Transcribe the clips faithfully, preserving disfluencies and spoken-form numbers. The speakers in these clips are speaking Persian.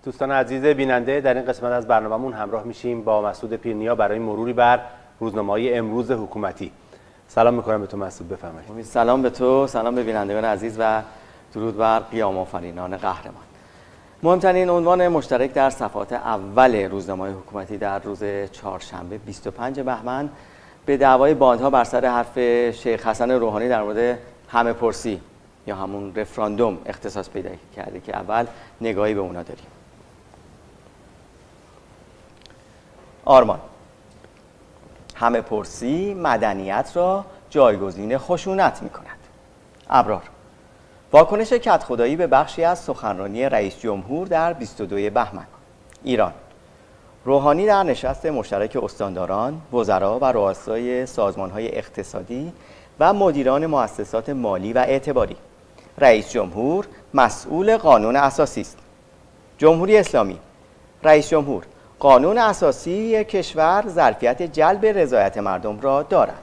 دوستان عزیز بیننده، در این قسمت از برنامه‌مون همراه میشیم با مسعود پیرنیا برای مروری بر روزنامه‌های امروز حکومتی. سلام می‌کنم به تو مسعود، بفرمایید. سلام به تو، سلام به بینندگان عزیز و درود بر قیام آفرینان قهرمان. مهمترین عنوان مشترک در صفحات اول روزنامه‌های حکومتی در روز چهارشنبه بیست و پنج بهمن به دعوای باندها بر سر حرف شیخ حسن روحانی در مورد همه پرسی یا همون رفراندوم اختصاص پیدا کرده که اول نگاهی به اونا داریم. آرمان: همه پرسی مدنیت را جایگزین خشونت می کند. ابرار: واکنش کدخدایی به بخشی از سخنرانی رئیس جمهور در بیست و دو بهمن. ایران: روحانی در نشست مشترک استانداران، وزرا و رؤسای سازمان‌های اقتصادی و مدیران مؤسسات مالی و اعتباری. رئیس جمهور مسئول قانون اساسی است. جمهوری اسلامی: رئیس جمهور: قانون اساسی کشور ظرفیت جلب رضایت مردم را دارد.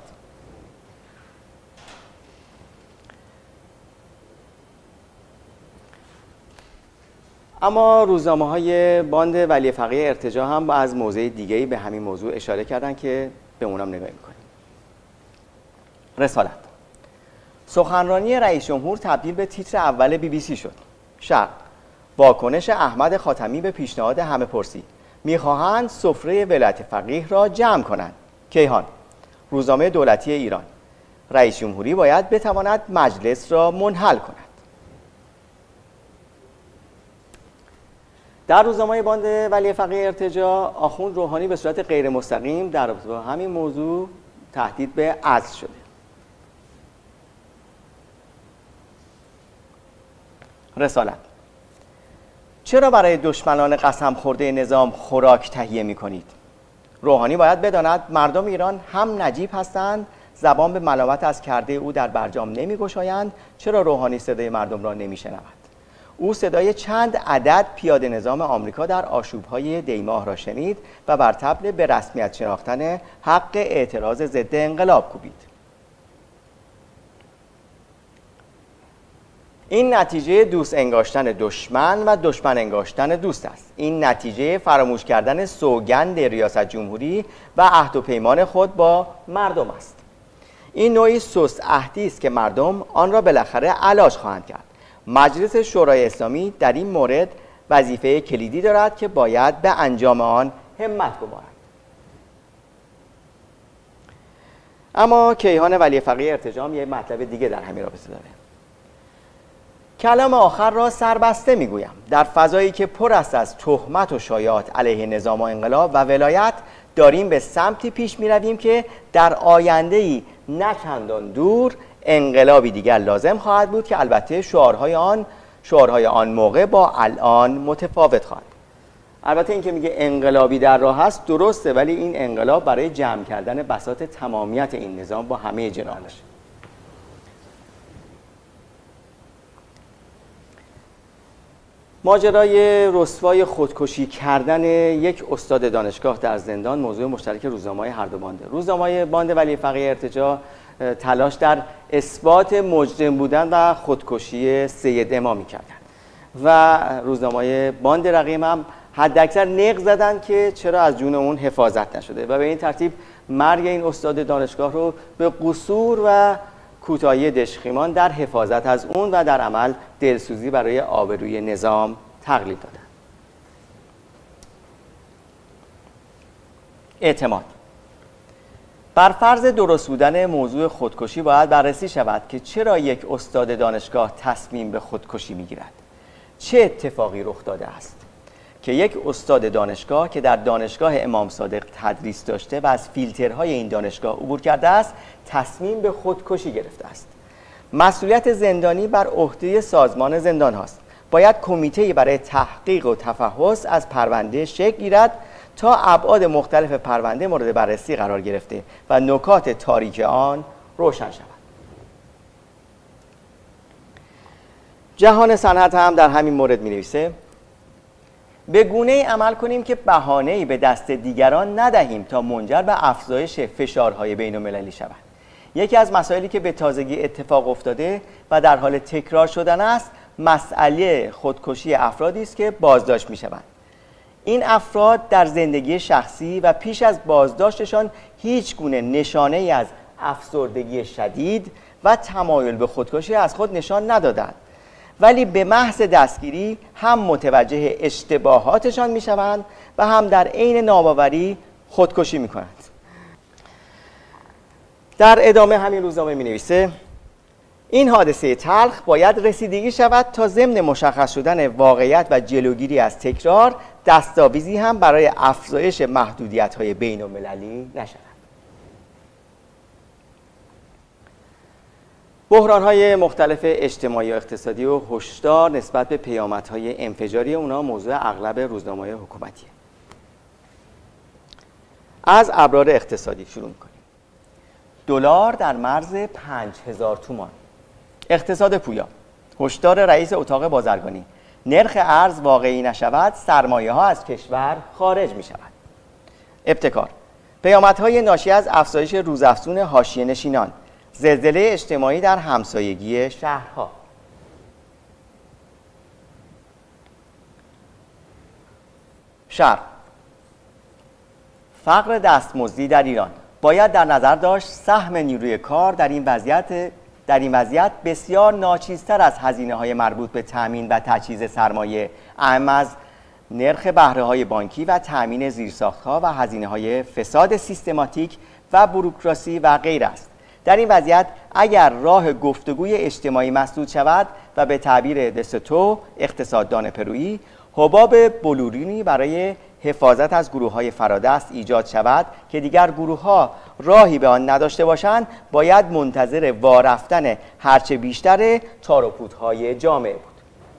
اما روزنامه‌های باند ولی فقیه ارتجاع هم از موضع دیگه‌ای به همین موضوع اشاره کردن که به اونم نگاه می‌کنیم. رسالت: سخنرانی رئیس جمهور تبدیل به تیتر اول بی بی سی شد. شرق: واکنش احمد خاتمی به پیشنهاد همه پرسی، می‌خواهند سفره ولایت فقیه را جمع کنند. کیهان: روزنامه دولتی ایران: رئیس جمهوری باید بتواند مجلس را منحل کند. در روزنامه باند ولی فقیه ارتجاع، آخوند روحانی به صورت غیر مستقیم در رابطه با همین موضوع تهدید به عزل شده. رسالت: چرا برای دشمنان قسم خورده نظام خوراک تهیه می کنید؟ روحانی باید بداند مردم ایران هم نجیب هستند، زبان به ملامت از کرده او در برجام نمی گشایند. چرا روحانی صدای مردم را نمی شنود؟ او صدای چند عدد پیاده نظام آمریکا در آشوب‌های دیماه را شنید و بر طبل به رسمیت شناختن حق اعتراض ضد انقلاب کوبید. این نتیجه دوست انگاشتن دشمن و دشمن انگاشتن دوست است. این نتیجه فراموش کردن سوگند ریاست جمهوری و عهد و پیمان خود با مردم است. این نوعی سست عهدی است که مردم آن را بالاخره علاج خواهند کرد. مجلس شورای اسلامی در این مورد وظیفه کلیدی دارد که باید به انجام آن همت گمارد. اما کیهان ولی فقیه ارتجاع یک مطلب دیگه در همین رابطه داره. کلام آخر را سربسته میگویم. در فضایی که پر است از تهمت و شایعات علیه نظام و انقلاب و ولایت، داریم به سمتی پیش می رویم که در آینده‌ای نه چندان دور انقلابی دیگر لازم خواهد بود که البته شعارهای آن شعارهای آن موقع با الان متفاوت خواهد. البته این که میگه انقلابی در راه است درسته، ولی این انقلاب برای جمع کردن بساط تمامیت این نظام با همه جناحش. ماجرای رسوای خودکشی کردن یک استاد دانشگاه در زندان موضوع مشترک روزنامه‌های هر دو بانده. روزنامه‌های باند ولی فقیه ارتجاع تلاش در اثبات مجرم بودن و خودکشی سید امامی کردند و روزنامه‌های باند رقیب هم حداکثر نق زدن که چرا از جون اون حفاظت نشده و به این ترتیب مرگ این استاد دانشگاه رو به قصور و کوتاهی دشخیمان در حفاظت از اون و در عمل دلسوزی برای آبروی نظام تقلیل دادن. اعتماد: بر فرض درست بودن موضوع خودکشی باید بررسی شود که چرا یک استاد دانشگاه تصمیم به خودکشی میگیرد. چه اتفاقی رخ داده است که یک استاد دانشگاه که در دانشگاه امام صادق تدریس داشته و از فیلترهای این دانشگاه عبور کرده است تصمیم به خودکشی گرفته است؟ مسئولیت زندانی بر عهده سازمان زندان هاست. باید کمیته‌ای برای تحقیق و تفحص از پرونده شکل گیرد تا ابعاد مختلف پرونده مورد بررسی قرار گرفته و نکات تاریک آن روشن شود. جهان صنعت هم در همین مورد می‌نویسه: به گونه‌ای عمل کنیم که بهانه‌ای به دست دیگران ندهیم تا منجر به افزایش فشارهای بین‌المللی شود. یکی از مسائلی که به تازگی اتفاق افتاده و در حال تکرار شدن است، مسئله خودکشی افرادی است که بازداشت می‌شوند. این افراد در زندگی شخصی و پیش از بازداشتشان هیچ گونه نشانه‌ای از افسردگی شدید و تمایل به خودکشی از خود نشان ندادند، ولی به محض دستگیری هم متوجه اشتباهاتشان می‌شوند و هم در عین ناباوری خودکشی می‌کنند. در ادامه همین روزنامه می‌نویسه این حادثه تلخ باید رسیدگی شود تا ضمن مشخص شدن واقعیت و جلوگیری از تکرار دستاویزی هم برای افزایش محدودیت‌های بین‌المللی نشود. بحران‌های مختلف اجتماعی و اقتصادی و هشدار نسبت به پیامدهای انفجاری اونا موضوع اغلب روزنامه‌های حکومتیه. از ابرار اقتصادی شروع می‌کنیم. دلار در مرز پنج هزار تومان. اقتصاد پویا. هشدار رئیس اتاق بازرگانی: نرخ ارز واقعی نشود، سرمایه‌ها از کشور خارج می‌شود. ابتکار. پیامدهای ناشی از افزایش روزافزون حاشیه‌نشینان. زلزله اجتماعی در همسایگی شهرها. شرق. فقر دستمزدی در ایران. باید در نظر داشت سهم نیروی کار در این وضعیت در این وضعیت بسیار ناچیزتر از هزینه‌های مربوط به تأمین و تجهیز سرمایه، اهم از نرخ بهره‌های بانکی و تأمین زیرساخت‌ها و هزینه‌های فساد سیستماتیک و بوروکراسی و غیره است. در این وضعیت اگر راه گفتگوی اجتماعی مسدود شود و به تعبیر دستو اقتصاددان پرویی حباب بلورینی برای حفاظت از گروه‌های فرادست ایجاد شود که دیگر گروه‌ها راهی به آن نداشته باشند، باید منتظر وارفتن هرچه بیشتر تار و پودهای جامعه بود.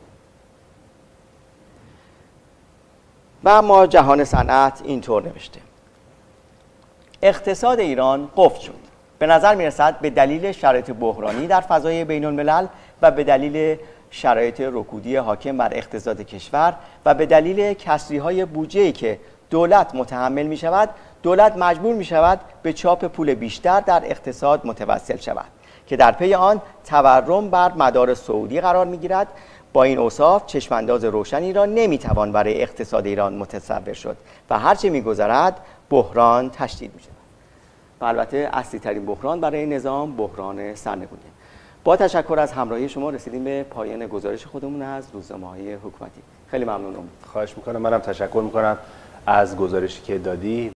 و اما جهان صنعت اینطور نوشته: اقتصاد ایران قفل شد. به نظر می‌رسد به دلیل شرایط بحرانی در فضای بین‌الملل و به دلیل شرایط رکودی حاکم بر اقتصاد کشور و به دلیل کسری‌های بودجه‌ای که دولت متحمل می‌شود، دولت مجبور می‌شود به چاپ پول بیشتر در اقتصاد متوسل شود که در پی آن تورم بر مدار سعودی قرار می‌گیرد. با این اوصاف چشمانداز روشنی را نمی‌توان برای اقتصاد ایران متصور شد و هرچه می‌گذرد بحران تشدید می‌شود. و البته اصلی ترین بحران برای نظام بحران سرنگونی. با تشکر از همراهی شما رسیدیم به پایان گزارش خودمون از روزنامه‌های حکومتی. خیلی ممنونم. خواهش میکنم. منم تشکر میکنم از گزارشی که دادی.